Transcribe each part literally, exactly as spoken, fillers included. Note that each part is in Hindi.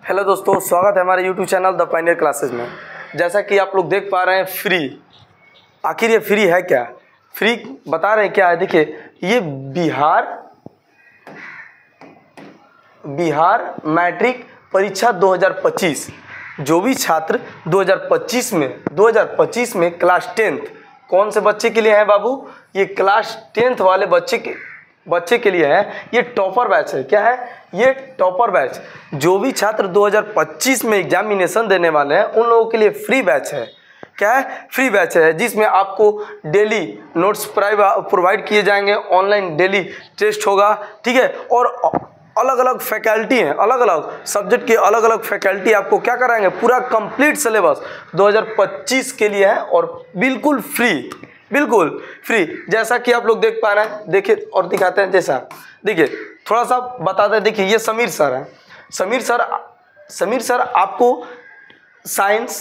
हेलो दोस्तों, स्वागत है हमारे YouTube channel the Pioneer Classes में। जैसा कि आप लोग देख पा रहे हैं, फ्री। आखिर ये फ्री है क्या? फ्री बता रहे हैं क्या है। देखिए, ये बिहार बिहार मैट्रिक परीक्षा दो हज़ार पच्चीस, जो भी छात्र दो हज़ार पच्चीस में दो हज़ार पच्चीस में क्लास टेंथ, कौन से बच्चे के लिए है बाबू? ये क्लास टेंथ वाले बच्चे के बच्चे के लिए है। ये टॉपर बैच है। क्या है ये? Topper batch. जो भी छात्र दो हज़ार पच्चीस में एग्जामिनेशन देने वाले हैं, उन लोगों के लिए फ्री बैच है। क्या है? फ्री बैच है, जिसमें आपको डेली नोट्स प्रोवाइड किए जाएंगे, ऑनलाइन डेली टेस्ट होगा, ठीक है। और अलग अलग फैकल्टी हैं, अलग अलग सब्जेक्ट के अलग अलग फैकल्टी आपको क्या कराएंगे, पूरा कंप्लीट सिलेबस दो हज़ार पच्चीस के लिए है और बिल्कुल फ्री, बिल्कुल फ्री। जैसा कि आप लोग देख पा रहे हैं, देखिए और दिखाते हैं। जैसा देखिए, थोड़ा सा बताते हैं। देखिए, ये समीर सर हैं। समीर सर समीर सर आपको साइंस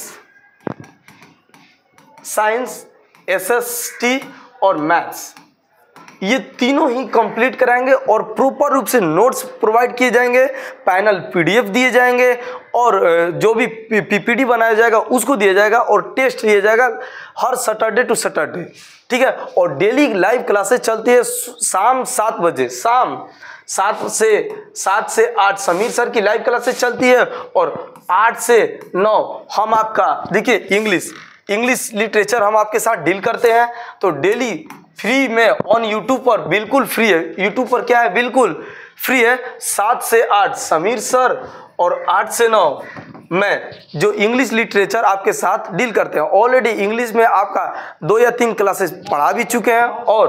साइंस एसएसटी और मैथ्स, ये तीनों ही कंप्लीट कराएंगे और प्रॉपर रूप से नोट्स प्रोवाइड किए जाएंगे, पैनल पीडीएफ दिए जाएंगे और जो भी पीपीटी बनाया जाएगा उसको दिया जाएगा और टेस्ट लिया जाएगा हर सैटरडे टू सैटरडे, ठीक है। और डेली लाइव क्लासेस चलती है शाम सात बजे, शाम सात से सात से आठ समीर सर की लाइव क्लासेस चलती है और आठ से नौ हम आपका, देखिए, इंग्लिश इंग्लिश लिटरेचर हम आपके साथ डील करते हैं। तो डेली फ्री में ऑन यूट्यूब पर, बिल्कुल फ्री है। यूट्यूब पर क्या है, बिल्कुल फ्री है। सात से आठ समीर सर और आठ से नौ मैं, जो इंग्लिश लिटरेचर आपके साथ डील करते हैं। ऑलरेडी इंग्लिश में आपका दो या तीन क्लासेस पढ़ा भी चुके हैं और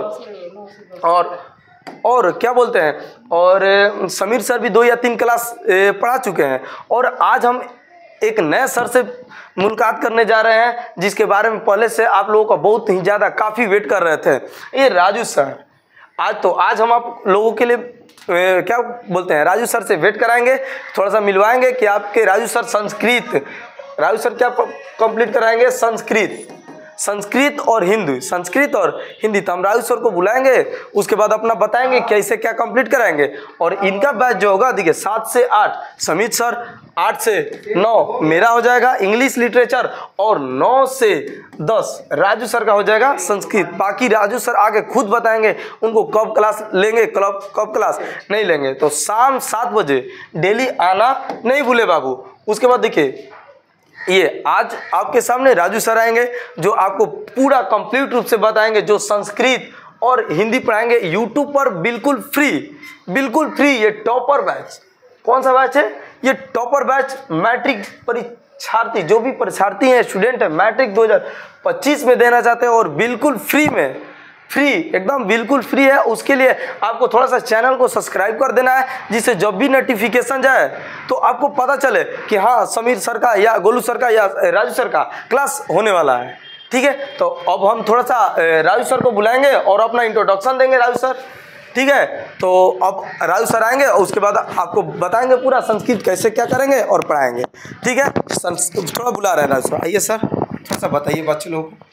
और और क्या बोलते हैं, और समीर सर भी दो या तीन क्लास पढ़ा चुके हैं। और आज हम एक नए सर से मुलाकात करने जा रहे हैं, जिसके बारे में पहले से आप लोगों का बहुत ही ज़्यादा काफ़ी वेट कर रहे थे। ये राजू सर। आज तो आज हम आप लोगों के लिए ए, क्या बोलते हैं, राजू सर से वेट कराएंगे, थोड़ा सा मिलवाएंगे कि आपके राजू सर संस्कृत राजू सर क्या कंप्लीट कराएंगे? संस्कृत संस्कृत और हिंदी, संस्कृत और हिंदी। तो हम राजू सर को बुलाएंगे, उसके बाद अपना बताएंगे कैसे क्या कंप्लीट कराएंगे। और इनका बैच जो होगा, देखिए, सात से आठ समीर सर, आठ से नौ मेरा हो जाएगा इंग्लिश लिटरेचर और नौ से दस राजू सर का हो जाएगा संस्कृत। बाकी राजू सर आगे खुद बताएंगे उनको कब क्लास लेंगे, कब कब क्लास नहीं लेंगे। तो शाम सात बजे डेली आना नहीं भूले बाबू। उसके बाद देखिए, ये आज आपके सामने राजू सर आएंगे, जो आपको पूरा कंप्लीट रूप से बताएंगे, जो संस्कृत और हिंदी पढ़ाएंगे यूट्यूब पर बिल्कुल फ्री, बिल्कुल फ्री। ये टॉपर बैच, कौन सा बैच है? ये टॉपर बैच मैट्रिक परीक्षार्थी, जो भी परीक्षार्थी हैं, स्टूडेंट है, मैट्रिक दो हज़ार पच्चीस में देना चाहते हैं और बिल्कुल फ्री में, फ्री एकदम बिल्कुल फ्री है। उसके लिए आपको थोड़ा सा चैनल को सब्सक्राइब कर देना है, जिससे जब भी नोटिफिकेशन जाए तो आपको पता चले कि हाँ, समीर सर का या गोलू सर का या राजू सर का क्लास होने वाला है, ठीक है। तो अब हम थोड़ा सा राजू सर को बुलाएंगे और अपना इंट्रोडक्शन देंगे राजू सर, ठीक है। तो अब राजू सर आएंगे और उसके बाद आपको बताएंगे पूरा संस्कृत कैसे क्या करेंगे और पढ़ाएंगे, ठीक है। थोड़ा बुला रहे हैं राजू सर, आइए सर, थोड़ा सा बताइए बच्चे लोगों को।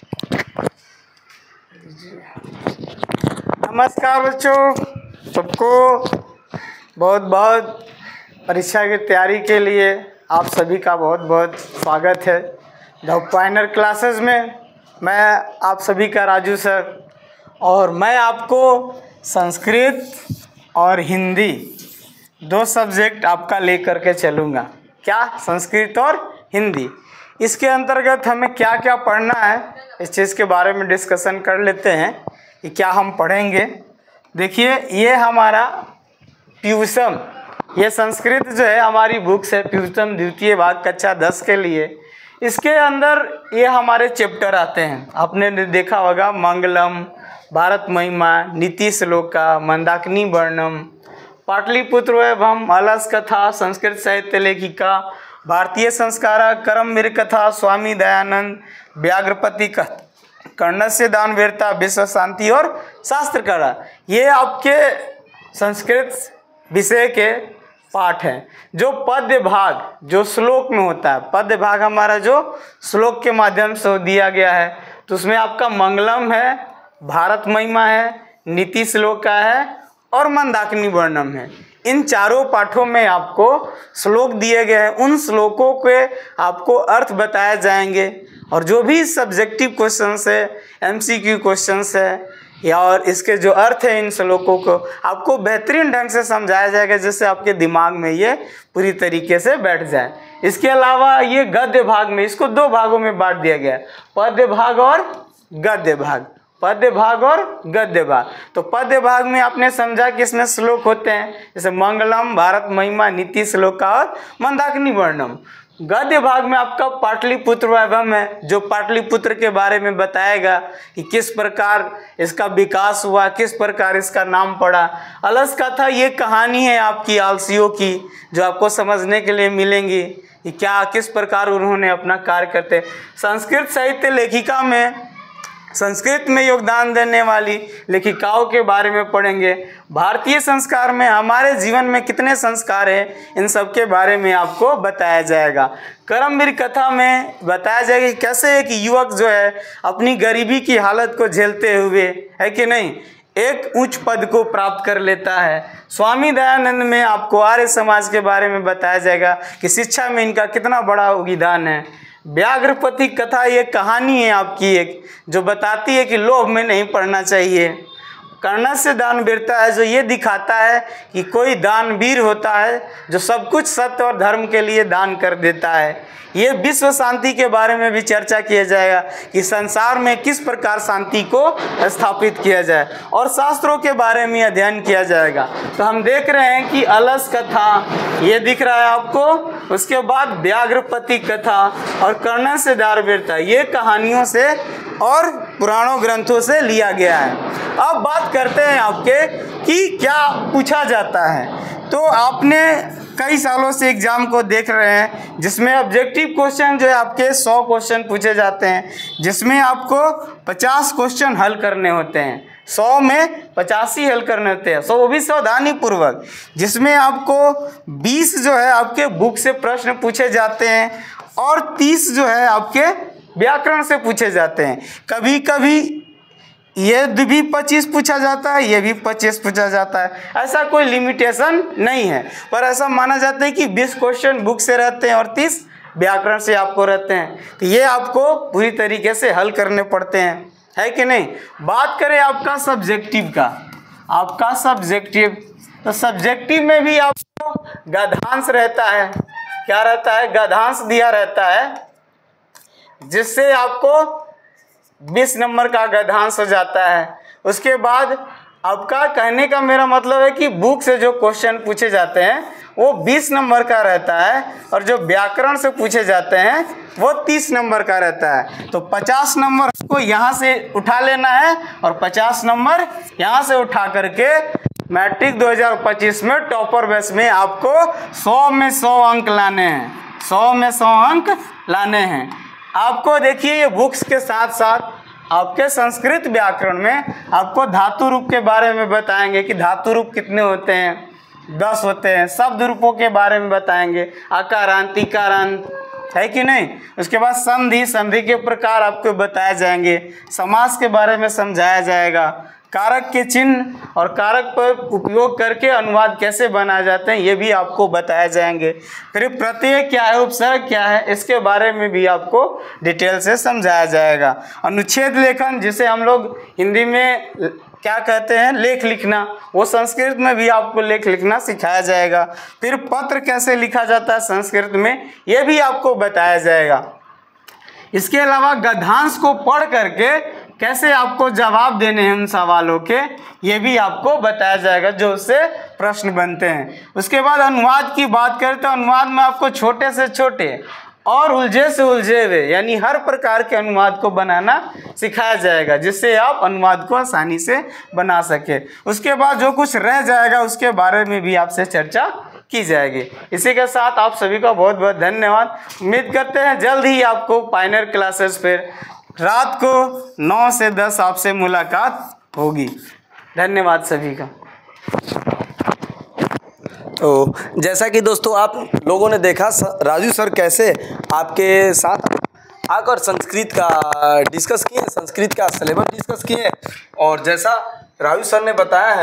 नमस्कार बच्चों, सबको बहुत बहुत परीक्षा की तैयारी के लिए आप सभी का बहुत बहुत स्वागत है द पायनियर क्लासेस में। मैं आप सभी का राजू सर, और मैं आपको संस्कृत और हिंदी दो सब्जेक्ट आपका लेकर के चलूँगा। क्या? संस्कृत और हिंदी। इसके अंतर्गत हमें क्या क्या पढ़ना है, इस चीज़ के बारे में डिस्कशन कर लेते हैं कि क्या हम पढ़ेंगे। देखिए, ये हमारा प्यूसम, ये संस्कृत जो है हमारी बुक्स है, प्यूसम द्वितीय भाग कक्षा दस के लिए। इसके अंदर ये हमारे चैप्टर आते हैं, आपने देखा होगा, मंगलम, भारत महिमा, नीति श्लोका, मंदाकिनी वर्णम, पाटलिपुत्र वैभवम, अलस कथा, संस्कृत साहित्य लेखिका, भारतीय संस्कारा, करमवीर कथा, स्वामी दयानंद, व्याघ्रपति कथा, कर्णस्य दान वीरता, विश्व शांति और शास्त्र कला। ये आपके संस्कृत विषय के पाठ हैं। जो पद्य भाग जो श्लोक में होता है, पद्य भाग हमारा जो श्लोक के माध्यम से दिया गया है, तो उसमें आपका मंगलम है, भारत महिमा है, नीति श्लोका है और मंदाकिनी वर्णम है। इन चारों पाठों में आपको श्लोक दिए गए हैं, उन श्लोकों के आपको अर्थ बताए जाएंगे और जो भी सब्जेक्टिव क्वेश्चंस है, एमसीक्यू क्वेश्चंस है या और इसके जो अर्थ है इन श्लोकों को आपको बेहतरीन ढंग से समझाया जाएगा, जिससे आपके दिमाग में ये पूरी तरीके से बैठ जाए। इसके अलावा ये गद्य भाग में इसको दो भागों में बांट दिया गया है, पद्य भाग और गद्य भाग। पद्य भाग और गद्य भाग। तो पद्य भाग में आपने समझा कि इसमें श्लोक होते हैं, जैसे मंगलम, भारत महिमा, नीति श्लोका और मंदाकिनी वर्णम। गद्य भाग में आपका पाटलिपुत्र वैभव है, जो पाटलिपुत्र के बारे में बताएगा कि किस प्रकार इसका विकास हुआ, किस प्रकार इसका नाम पड़ा। अलस कथा ये कहानी है आपकी आलसियों की, जो आपको समझने के लिए मिलेंगी कि क्या किस प्रकार उन्होंने अपना कार्य करते। संस्कृत साहित्य लेखिका में संस्कृत में योगदान देने वाली लेखिकाओं के बारे में पढ़ेंगे। भारतीय संस्कार में हमारे जीवन में कितने संस्कार हैं, इन सब के बारे में आपको बताया जाएगा। कर्मवीर कथा में बताया जाएगा कि कैसे एक युवक जो है अपनी गरीबी की हालत को झेलते हुए, है कि नहीं, एक उच्च पद को प्राप्त कर लेता है। स्वामी दयानंद में आपको आर्य समाज के बारे में बताया जाएगा कि शिक्षा में इनका कितना बड़ा योगदान है। व्याघ्रपति कथा ये कहानी है आपकी एक, जो बताती है कि लोभ में नहीं पड़ना चाहिए। कर्ण से दान वीरता है, जो ये दिखाता है कि कोई दानवीर होता है जो सब कुछ सत्य और धर्म के लिए दान कर देता है। ये विश्व शांति के बारे में भी चर्चा किया जाएगा कि संसार में किस प्रकार शांति को स्थापित किया जाए, और शास्त्रों के बारे में अध्ययन किया जाएगा। तो हम देख रहे हैं कि अलस कथा ये दिख रहा है आपको, उसके बाद व्याघ्रपति कथा और कर्ण से दान वीरता ये कहानियों से और पुराणों ग्रंथों से लिया गया है। अब बात करते हैं आपके कि क्या पूछा जाता है। तो आपने कई सालों से एग्जाम को देख रहे हैं, जिसमें ऑब्जेक्टिव क्वेश्चन जो है आपके सौ क्वेश्चन पूछे जाते हैं, जिसमें आपको पचास क्वेश्चन हल करने होते हैं। सौ में पचासी हल करने होते हैं, सौ वो भी सावधानी पूर्वक, जिसमें आपको बीस जो है आपके बुक से प्रश्न पूछे जाते हैं और तीस जो है आपके व्याकरण से पूछे जाते हैं। कभी कभी ये भी पच्चीस पूछा जाता है, ये भी पच्चीस पूछा जाता है, ऐसा कोई लिमिटेशन नहीं है। पर ऐसा माना जाता है कि बीस क्वेश्चन बुक से रहते हैं और तीस व्याकरण से आपको रहते हैं, तो ये आपको पूरी तरीके से हल करने पड़ते हैं, है कि नहीं। बात करें आपका सब्जेक्टिव का, आपका सब्जेक्टिव, तो सब्जेक्टिव में भी आपको गद्यांश रहता है। क्या रहता है? गद्यांश दिया रहता है, जिससे आपको बीस नंबर का गद्यांश हो जाता है। उसके बाद आपका कहने का मेरा मतलब है कि बुक से जो क्वेश्चन पूछे जाते हैं वो बीस नंबर का रहता है, और जो व्याकरण से पूछे जाते हैं वो तीस नंबर का रहता है। तो पचास नंबर को यहाँ से उठा लेना है और पचास नंबर यहाँ से उठा करके मैट्रिक दो हज़ार पच्चीस में टॉपर बेस में आपको सौ में सौ अंक लाने हैं, सौ में सौ अंक लाने हैं। आपको देखिए ये बुक्स के साथ साथ आपके संस्कृत व्याकरण में आपको धातु रूप के बारे में बताएंगे कि धातु रूप कितने होते हैं, दस होते हैं। शब्द रूपों के बारे में बताएंगे, आकारांत, इकारांत, है कि नहीं। उसके बाद संधि, संधि के प्रकार आपको बताए जाएंगे, समास के बारे में समझाया जाएगा, कारक के चिन्ह और कारक पर उपयोग करके अनुवाद कैसे बनाए जाते हैं ये भी आपको बताए जाएंगे। फिर प्रत्यय क्या है, उपसर्ग क्या है, इसके बारे में भी आपको डिटेल से समझाया जाएगा। अनुच्छेद लेखन, जिसे हम लोग हिंदी में क्या कहते हैं, लेख लिखना, वो संस्कृत में भी आपको लेख लिखना सिखाया जाएगा। फिर पत्र कैसे लिखा जाता है संस्कृत में, ये भी आपको बताया जाएगा। इसके अलावा गद्यांश को पढ़ करके कैसे आपको जवाब देने हैं उन सवालों के, ये भी आपको बताया जाएगा, जो उससे प्रश्न बनते हैं। उसके बाद अनुवाद की बात करें तो अनुवाद में आपको छोटे से छोटे और उलझे से उलझे हुए यानी हर प्रकार के अनुवाद को बनाना सिखाया जाएगा, जिससे आप अनुवाद को आसानी से बना सके। उसके बाद जो कुछ रह जाएगा उसके बारे में भी आपसे चर्चा की जाएगी। इसी के साथ आप सभी का बहुत बहुत धन्यवाद। उम्मीद करते हैं जल्द ही आपको पायनियर क्लासेस फिर रात को नौ से दस आपसे मुलाकात होगी। धन्यवाद सभी का। तो जैसा कि दोस्तों आप लोगों ने देखा राजू सर कैसे आपके साथ आकर संस्कृत का डिस्कस किए, संस्कृत का सिलेबस डिस्कस किए, और जैसा राजू सर ने बताया है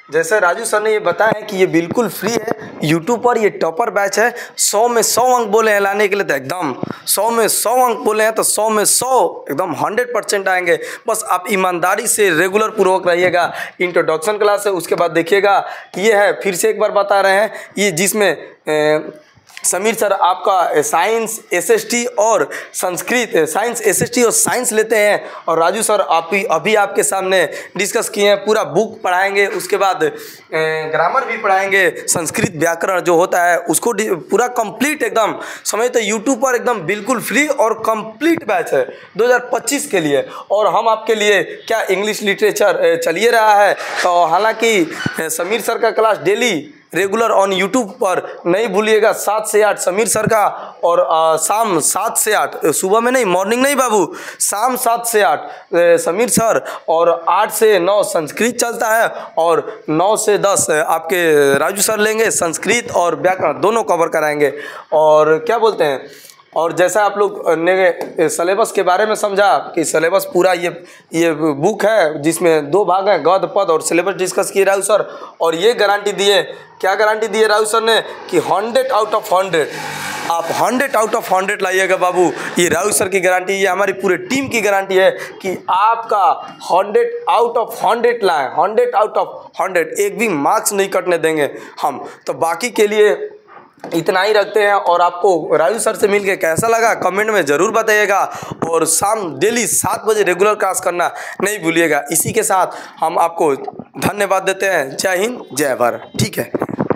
जैसे राजू सर ने ये बताया है कि ये बिल्कुल फ्री है यूट्यूब पर, ये टॉपर बैच है। सौ में सौ अंक बोले हैं लाने के लिए, तो एकदम सौ में सौ अंक बोले हैं तो सौ में सौ एकदम हंड्रेड परसेंट आएंगे। बस आप ईमानदारी से रेगुलर पूर्वक रहिएगा। इंट्रोडक्शन क्लास है, उसके बाद देखिएगा ये है, फिर से एक बार बता रहे हैं, ये जिसमें ए, समीर सर आपका साइंस एसएसटी और संस्कृत, साइंस एसएसटी और साइंस लेते हैं, और राजू सर आप ही अभी आपके सामने डिस्कस किए हैं। पूरा बुक पढ़ाएंगे, उसके बाद ग्रामर भी पढ़ाएंगे, संस्कृत व्याकरण जो होता है उसको पूरा कंप्लीट एकदम समझ। तो यूट्यूब पर एकदम बिल्कुल फ्री और कंप्लीट बैच है दो हज़ार पच्चीस के लिए। और हम आपके लिए क्या इंग्लिश लिटरेचर चलिए रहा है, तो हालांकि समीर सर का class daily regular on YouTube पर नहीं भूलिएगा, सात से आठ समीर सर का, और आ, शाम सात से आठ, सुबह में नहीं, मॉर्निंग नहीं बाबू, शाम सात से आठ समीर सर, और आठ से नौ संस्कृत चलता है, और नौ से दस आपके राजू सर लेंगे। संस्कृत और व्याकरण दोनों कवर कराएंगे। और क्या बोलते हैं, और जैसा आप लोग ने सिलेबस के बारे में समझा कि सिलेबस पूरा ये ये बुक है जिसमें दो भाग हैं, गद्य पद, और सिलेबस डिस्कस किए राजू सर। और ये गारंटी दिए, क्या गारंटी दिए राजू सर ने कि हंड्रेड आउट ऑफ हंड्रेड आप हंड्रेड आउट ऑफ हंड्रेड लाइएगा बाबू। ये राजू सर की गारंटी, ये हमारी पूरे टीम की गारंटी है कि आपका हंड्रेड आउट ऑफ हंड्रेड लाएँ, हंड्रेड आउट ऑफ हंड्रेड, एक भी मार्क्स नहीं कटने देंगे हम। तो बाकी के लिए इतना ही रखते हैं। और आपको राजू सर से मिलके कैसा लगा कमेंट में ज़रूर बताइएगा, और शाम डेली सात बजे रेगुलर क्लास करना नहीं भूलिएगा। इसी के साथ हम आपको धन्यवाद देते हैं। जय हिंद, जय भारत। ठीक है।